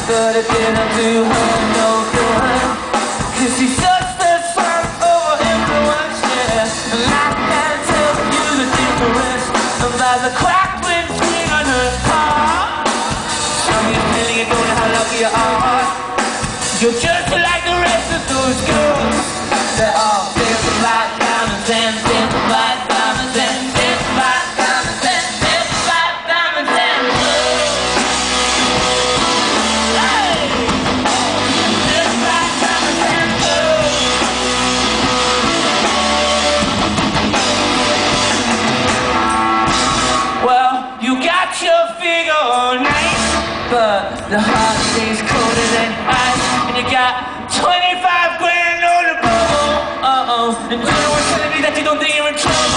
but it didn't do her no good. 'Cause she's such the sun over influence, yeah. And I can't tell you the difference by the crack between on her car. Some of you feeling you don't know how lucky you are. You're just like the rest of those girls. They're all dancing like diamonds and dancing like diamonds and dancing like diamonds and dancing like diamonds and hey! Dancing like diamonds and well, you got your figure nice, but the heart stays colder than ice. And you got 25 grand on the bubble, and you're telling me that you don't think you're in trouble.